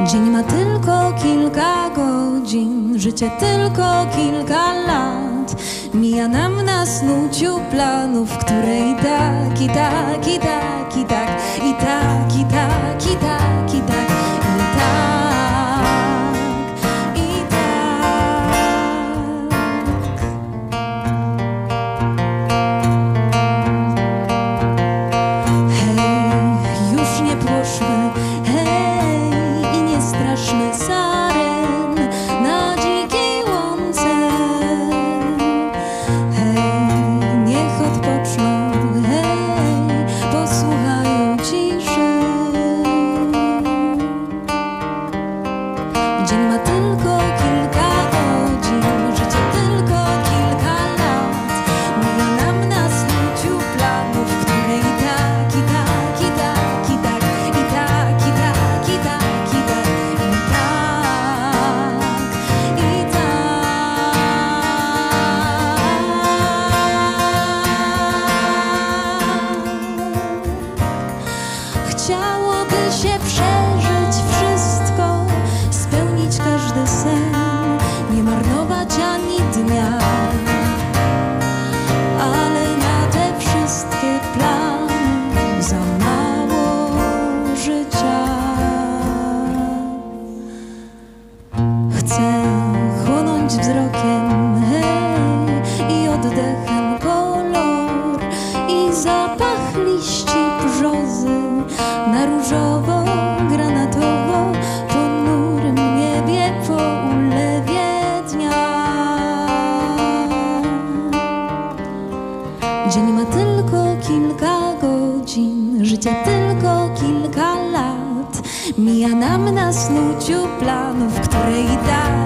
Dzień ma tylko kilka godzin, życie tylko kilka lat. Mija nam na snuciu planów, które i tak, i tak, i tak, i tak, i tak, i tak, i tak, i tak, i tak, i tak. Hej, już nie płoszmy, hej, i nie straszmy saren na dzikiej łące. Hej, niech odpoczną, hej, posłuchają ciszy. Dzień ma tylko kilka godzin, życie tylko kilka lat. Mija nam na snuciu planów, które i tak, i tak, i tak, i tak, i tak, i tak, i tak, i tak, i tak, i tak. Chciałoby się przeżyć wszystko, spełnić każdy sen, nie marnować ani dnia. Ale na te wszystkie plany za mało życia. Chcę chłonąć wzrokiem, hej, i oddechem kolor i zapach liści brzozy na różowo, granatowo, ponurym niebie po ulewie dnia. Dzień ma tylko kilka godzin, życie tylko kilka lat. Mija nam na snuciu planów, które i tak,